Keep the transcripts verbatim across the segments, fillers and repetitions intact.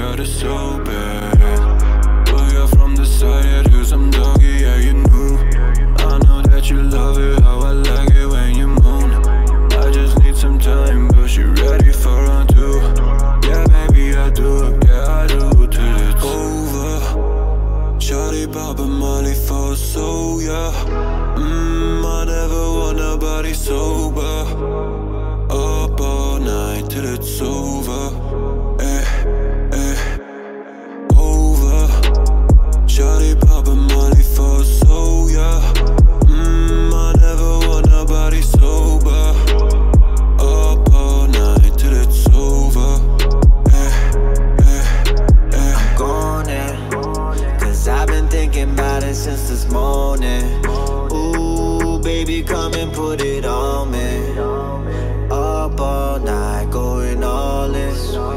got it so bad. But you're from the side, yeah, do some doggy, yeah, you knew. I know that you love it, how I like it when you moan. I just need some time, but you ready for round two. Yeah, baby, I do, yeah, I do, till it's over. Shawty poppin' Molly for so, yeah. Mmm, I never want nobody sober. Up all night till it's over. Eh, eh, over. Shawty poppin' Molly for so, yeah. Mmm, I never want nobody sober. Up all night till it's over. Eh, eh, eh. I'm going in, cause I've been thinking about it since this morning. Ooh, baby, come and put it on me. Up all night, going all in.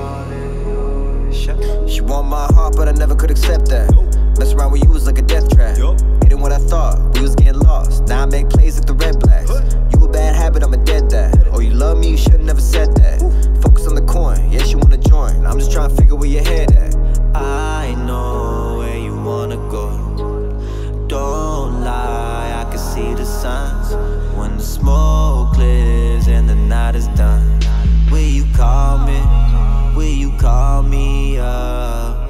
She want my heart, but I never could accept that. Mess around with you was like a death trap. Hitting what I thought, we was getting lost. Now I make plays at the red blacks. You a bad habit, I'm a dead dad. Oh, you love me, you should've never said that. Focus on the coin, yes, you wanna join. I'm just trying to figure where your head at. I know where you wanna go. Don't lie, I can see the signs. When the smoke clears and the night is done, will you call me? Will you call me up?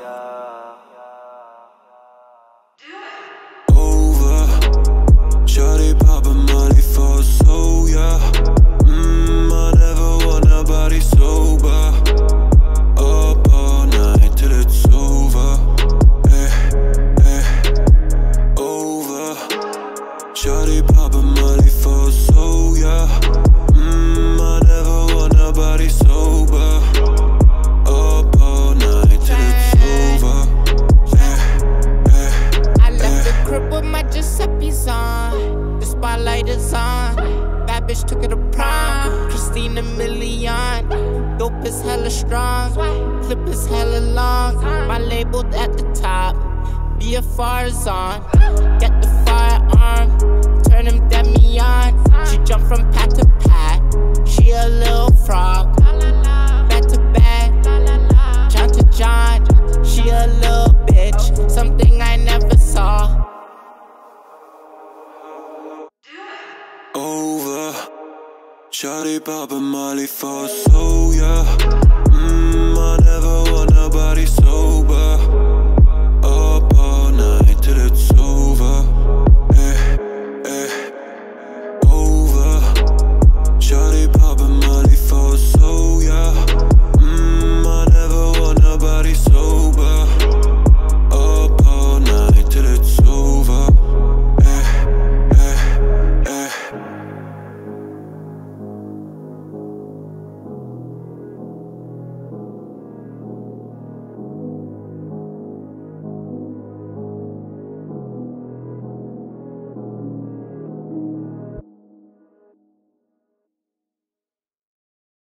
Over. Shawty poppin' Molly for so, yeah. Mmm, I never want nobody sober. Up all night till it's over. Eh, eh, over. Shawty poppin' Molly for so, yeah. Mmm, I never want nobody sober. Up all night till it's over. Eh, eh, I left the crib with my Giuseppe's on. The spotlight is on. Bad bitch took it to prom. Christina Milian. Dope is hella strong. Clip is hella long. My label at the top. B F R is on. Get the firearm. Turn him demi on. She jump from pat to pat. She a little frog. Back to back. John to John. She a little bitch. Something I never saw. over. Shawty poppin' Molly for so, yeah.